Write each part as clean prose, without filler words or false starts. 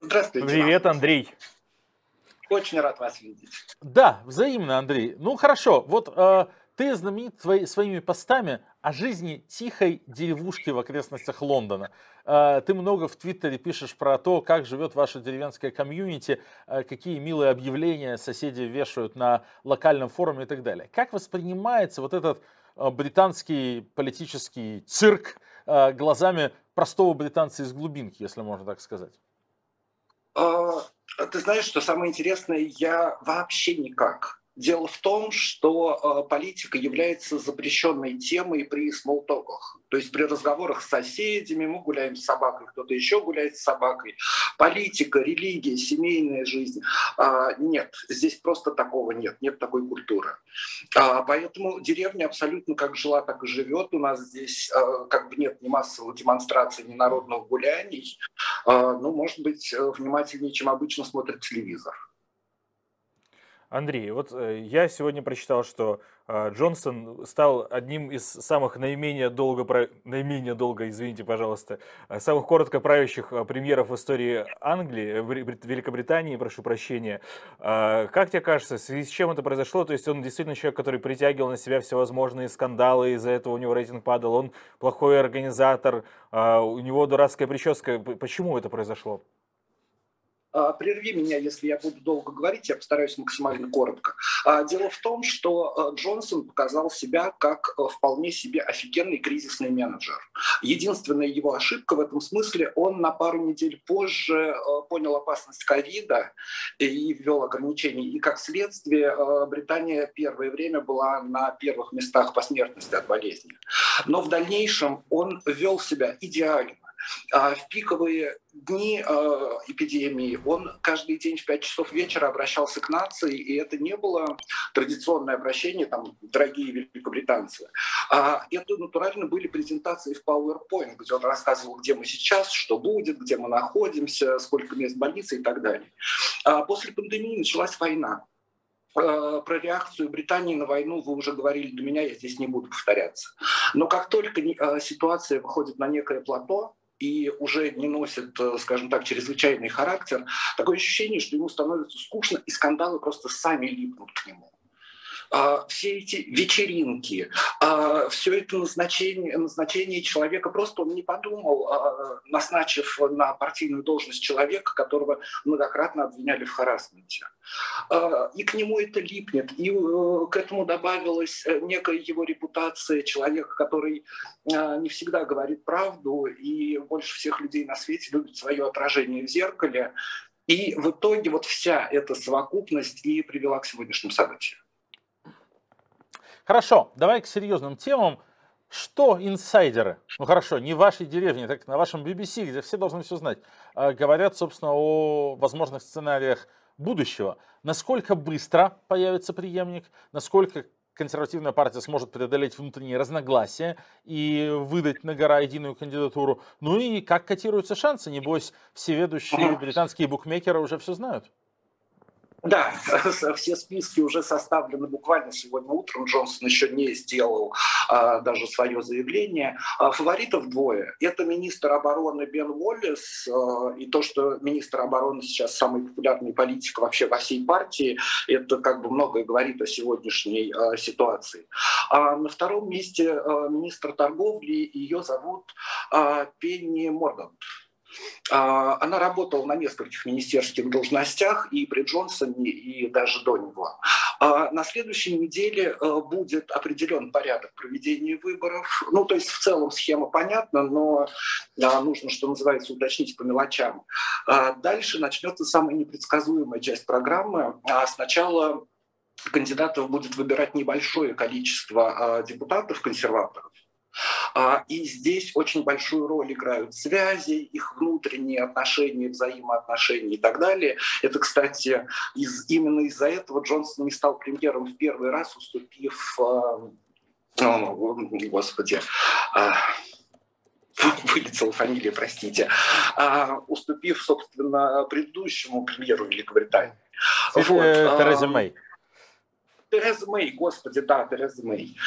Здравствуйте, Иван. Привет, Андрей. Очень рад вас видеть. Да, взаимно, Андрей. Ну хорошо, вот ты знаменит своими постами о жизни тихой деревушки в окрестностях Лондона. Ты много в Твиттере пишешь про то, как живет ваша деревенская комьюнити, какие милые объявления соседи вешают на локальном форуме и так далее. Как воспринимается вот этот британский политический цирк глазами простого британца из глубинки, если можно так сказать? А, Ты знаешь, что самое интересное, я вообще никак. Дело в том, что политика является запрещенной темой при смолтоках. То есть при разговорах с соседями, мы гуляем с собакой, кто-то еще гуляет с собакой. Политика, религия, семейная жизнь. Нет, здесь просто такого нет, нет такой культуры. Поэтому деревня абсолютно как жила, так и живет. У нас здесь как бы нет ни массовых демонстраций, ни народных гуляний. Ну, может быть, внимательнее, чем обычно смотрят телевизор. Андрей, вот я сегодня прочитал, что Джонсон стал одним из самых наименее долго, извините, пожалуйста, самых коротко правящих премьеров в истории Англии, Великобритании, прошу прощения. Как тебе кажется, в связи с чем это произошло? То есть он действительно человек, который притягивал на себя всевозможные скандалы, из-за этого у него рейтинг падал, он плохой организатор, у него дурацкая прическа. Почему это произошло? Прерви меня, если я буду долго говорить, я постараюсь максимально коротко. Дело в том, что Джонсон показал себя как вполне себе офигенный кризисный менеджер. Единственная его ошибка в этом смысле, он на пару недель позже понял опасность ковида и ввел ограничения. И как следствие Британия первое время была на первых местах по смертности от болезни. Но в дальнейшем он вел себя идеально. В пиковые дни эпидемии он каждый день в 5 часов вечера обращался к нации, и это не было традиционное обращение, там, дорогие великобританцы. Это натурально были презентации в PowerPoint, где он рассказывал, где мы сейчас, что будет, где мы находимся, сколько мест больницы и так далее. После пандемии началась война. Про реакцию Британии на войну вы уже говорили до меня, я здесь не буду повторяться. Но как только ситуация выходит на некое плато, и уже не носит, скажем так, чрезвычайный характер, такое ощущение, что ему становится скучно, и скандалы просто сами липнут к нему. Все эти вечеринки, все это назначение человека, просто он не подумал, назначив на партийную должность человека, которого многократно обвиняли в харассменте. И к нему это липнет, и к этому добавилась некая его репутация человека, который не всегда говорит правду и больше всех людей на свете любит свое отражение в зеркале. И в итоге вот вся эта совокупность и привела к сегодняшним событиям. Хорошо, давай к серьезным темам. Что инсайдеры, ну хорошо, не в вашей деревне, так на вашем BBC, где все должны все знать, говорят, собственно, о возможных сценариях будущего. Насколько быстро появится преемник, насколько консервативная партия сможет преодолеть внутренние разногласия и выдать на гора единую кандидатуру. Ну и как котируются шансы, небось, все ведущие британские букмекеры уже все знают. Да, все списки уже составлены буквально сегодня утром. Джонсон еще не сделал даже свое заявление. Фаворитов двое. Это министр обороны Бен Уоллес. И то, что министр обороны сейчас самый популярный политик вообще во всей партии, это как бы многое говорит о сегодняшней ситуации. На втором месте министр торговли. Ее зовут Пенни Мордант. Она работала на нескольких министерских должностях и при Джонсоне, и даже до него. На следующей неделе будет определен порядок проведения выборов. Ну, то есть в целом схема понятна, но нужно, что называется, уточнить по мелочам. Дальше начнется самая непредсказуемая часть программы. Сначала кандидатов будет выбирать небольшое количество депутатов-консерваторов. И здесь очень большую роль играют связи, их внутренние отношения, взаимоотношения и так далее. Это, кстати, именно из-за этого Джонсон не стал премьером в первый раз, уступив, господи, вылетела фамилия, простите, уступив, собственно, предыдущему премьеру Великобритании. Тереза Мэй. Тереза Мэй, господи, да, Тереза Мэй.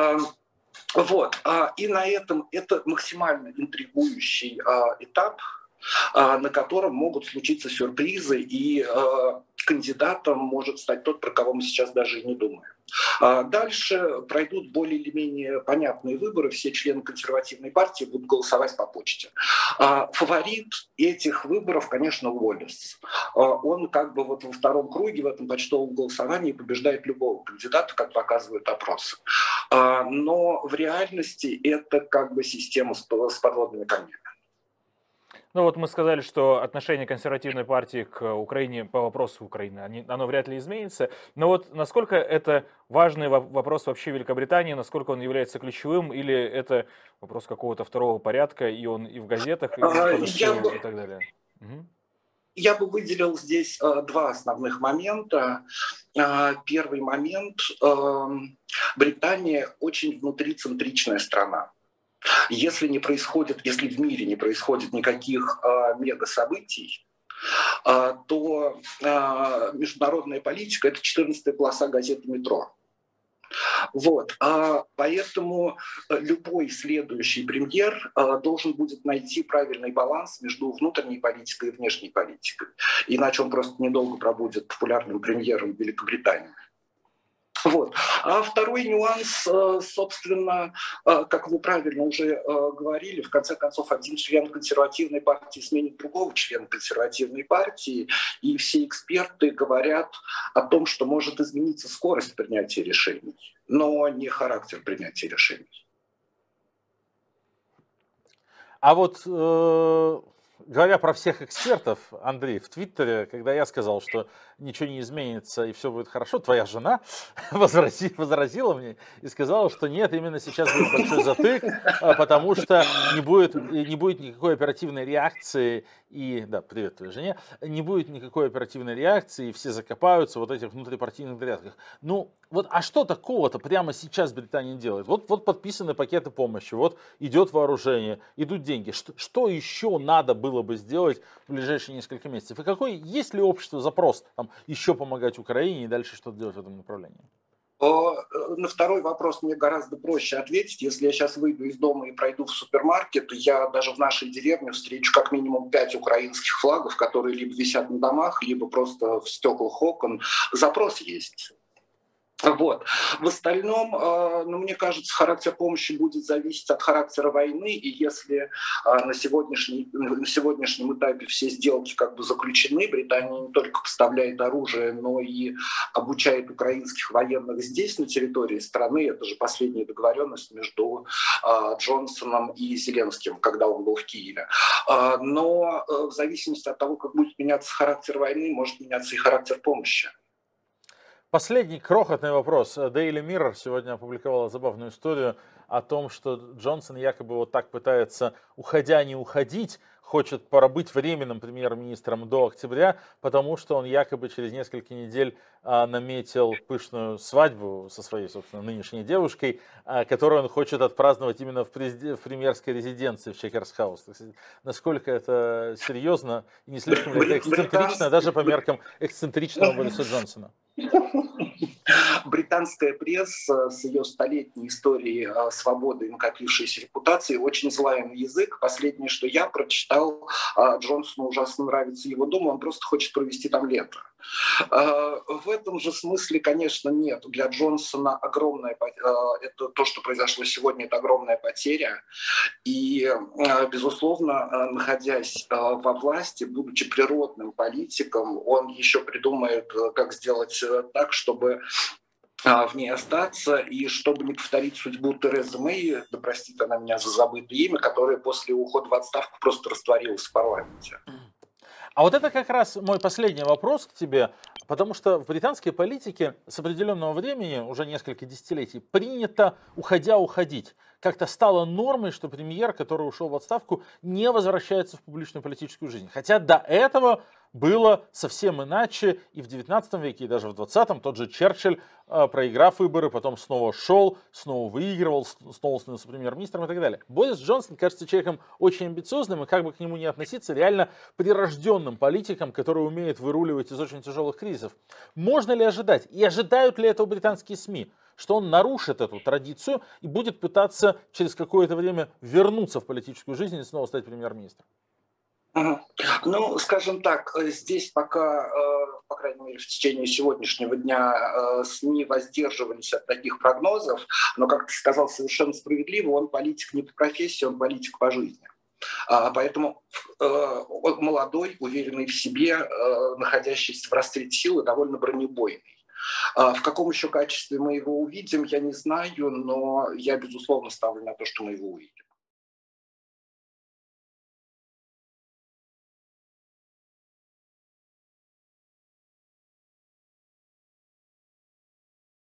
Вот, и на этом это максимально интригующий этап. на котором могут случиться сюрпризы, и кандидатом может стать тот, про кого мы сейчас даже и не думаем. Дальше пройдут более или менее понятные выборы, все члены консервативной партии будут голосовать по почте. Фаворит этих выборов, конечно, Уоллес. Он как бы вот во втором круге в этом почтовом голосовании побеждает любого кандидата, как показывают опросы. Но в реальности это как бы система с подводными камнями. Ну вот мы сказали, что отношение консервативной партии к Украине по вопросу Украины, оно вряд ли изменится. Но вот насколько это важный вопрос вообще Великобритании, насколько он является ключевым, или это вопрос какого-то второго порядка, и он и в газетах, и подошел, и так далее? Я бы выделил здесь два основных момента. Первый момент. Британия очень внутрицентричная страна. Если в мире не происходит никаких мега-событий, то международная политика – это 14-я полоса газеты «Метро». Вот. Поэтому любой следующий премьер должен будет найти правильный баланс между внутренней политикой и внешней политикой. Иначе он просто недолго пробудет популярным премьером в Великобритании. Вот. А второй нюанс, собственно, как вы правильно уже говорили, в конце концов, один член консервативной партии сменит другого члена консервативной партии, и все эксперты говорят о том, что может измениться скорость принятия решений, но не характер принятия решений. А вот говоря про всех экспертов, Андрей, в Твиттере, когда я сказал, что ничего не изменится и все будет хорошо, твоя жена возразила мне и сказала, что нет, именно сейчас будет большой затык, потому что не будет никакой оперативной реакции, и, да, привет твоей жене, не будет никакой оперативной реакции, и все закопаются в вот этих внутрипартийных дрязгах. Ну, вот, а что такого-то прямо сейчас Британия делает? Вот подписаны пакеты помощи, вот идет вооружение, идут деньги. Что еще надо было бы сделать в ближайшие несколько месяцев? И какой, есть ли общество запрос там, еще помогать Украине и дальше что-то делать в этом направлении? На второй вопрос мне гораздо проще ответить. Если я сейчас выйду из дома и пройду в супермаркет, я даже в нашей деревне встречу как минимум 5 украинских флагов, которые либо висят на домах, либо просто в стеклах окон. Запрос есть. Вот. В остальном, мне кажется, характер помощи будет зависеть от характера войны, и если на сегодняшнем этапе все сделки как бы заключены, Британия не только поставляет оружие, но и обучает украинских военных здесь, на территории страны. Это же последняя договоренность между Джонсоном и Зеленским, когда он был в Киеве. Но в зависимости от того, как будет меняться характер войны, может меняться и характер помощи. Последний крохотный вопрос. Daily Mirror сегодня опубликовала забавную историю о том, что Джонсон якобы вот так пытается, уходя не уходить, хочет пробыть временным премьер-министром до октября, потому что он якобы через несколько недель наметил пышную свадьбу со своей, собственно, нынешней девушкой, которую он хочет отпраздновать именно в премьерской резиденции в Чекерс-хаус. Насколько это серьезно и не слишком ли это эксцентрично, даже по меркам эксцентричного Бориса Джонсона? Британская пресса с ее столетней историей свободы и накопившейся репутацией очень злая на язык. Последнее, что я прочитал, Джонсону ужасно нравится его дом, он просто хочет провести там лето. В этом же смысле, конечно, нет. Для Джонсона это то, что произошло сегодня, это огромная потеря. И, безусловно, находясь во власти, будучи природным политиком, он еще придумает, как сделать так, чтобы в ней остаться, и чтобы не повторить судьбу Терезы Мэй, да простит она меня за забытое имя, которая после ухода в отставку просто растворилась в парламенте. А вот это как раз мой последний вопрос к тебе, потому что в британской политике с определенного времени, уже несколько десятилетий, принято, уходя, уходить. Как-то стало нормой, что премьер, который ушел в отставку, не возвращается в публичную политическую жизнь. Хотя до этого было совсем иначе и в 19 веке, и даже в 20-м. Тот же Черчилль, проиграв выборы, потом снова шел, снова выигрывал, снова становился премьер-министром и так далее. Борис Джонсон кажется человеком очень амбициозным, и как бы к нему ни относиться, реально прирожденным политиком, который умеет выруливать из очень тяжелых кризисов. Можно ли ожидать, и ожидают ли этого британские СМИ, что он нарушит эту традицию и будет пытаться через какое-то время вернуться в политическую жизнь и снова стать премьер-министром? Мгм. Ну, скажем так, здесь пока, по крайней мере, в течение сегодняшнего дня СМИ воздерживались от таких прогнозов, но, как ты сказал совершенно справедливо, он политик не по профессии, он политик по жизни. Поэтому он молодой, уверенный в себе, находящийся в расцвете силы, довольно бронебойный. В каком еще качестве мы его увидим, я не знаю, но я, безусловно, ставлю на то, что мы его увидим.